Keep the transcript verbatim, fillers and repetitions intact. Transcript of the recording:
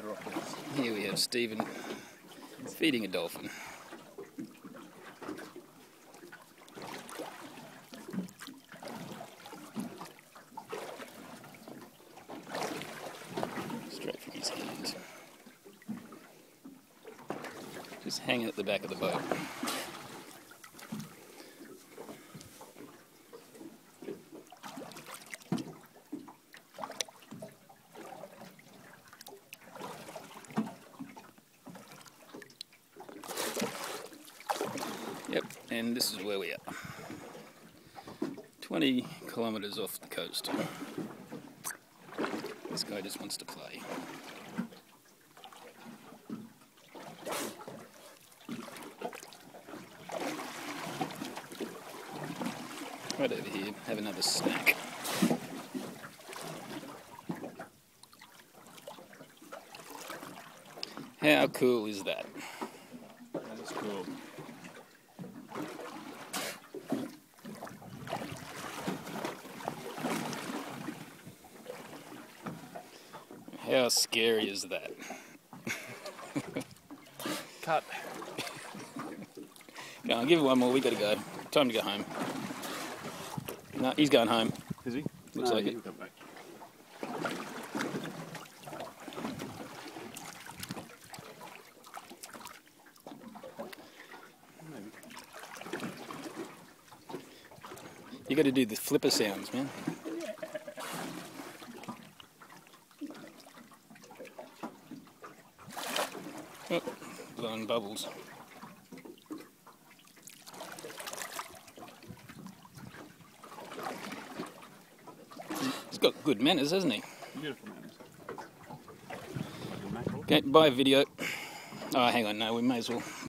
better off with this. Here we have Stephen feeding a dolphin. Straight from his hand. Just hanging at the back of the boat. Yep, and this is where we are. twenty kilometres off the coast. This guy just wants to play. Right over here, have another snack. How cool is that? That is cool. How scary is that? Cut. Go on, give it one more, we gotta go. Time to go home. No, he's going home. Is he? Looks no, like he'll it. come back. You gotta do the flipper sounds, man. Oh, blowing bubbles. He's got good manners, hasn't he? Beautiful manners. Okay, bye video. Oh, hang on, no, we may as well